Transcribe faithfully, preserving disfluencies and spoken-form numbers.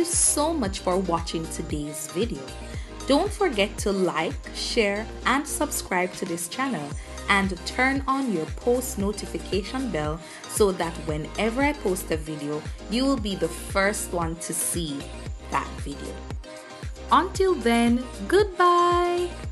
so much for watching today's video. Don't forget to like, share, and subscribe to this channel, and turn on your post notification bell so that whenever I post a video, you will be the first one to see that video. Until then, goodbye!